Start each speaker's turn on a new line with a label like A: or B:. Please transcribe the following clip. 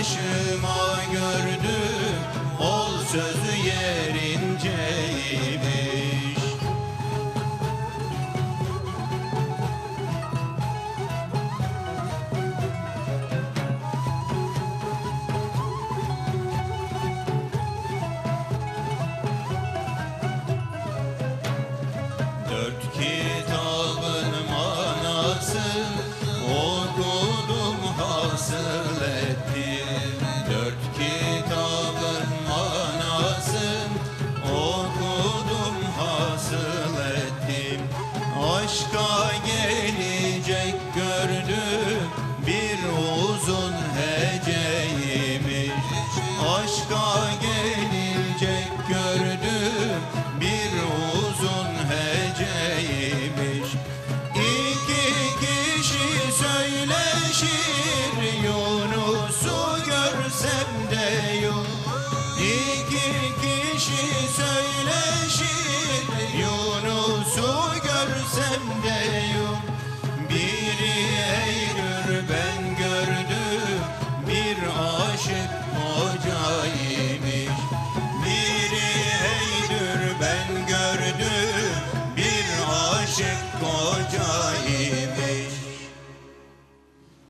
A: başıma gördüm, ol sözü yerinceymiş. Dört kitabın manası okudum, hasıl ettim. Dört kitabın manası okudum, hasıl ettim. Aşka gelecek gördüm, bir uzun heceymiş. Aşka gelecek gördüm, bir uzun heceymiş. İki kişi söyleşir, Yunus'u görsem de yok. İki kişi söyleşir, Yunus'u görsem de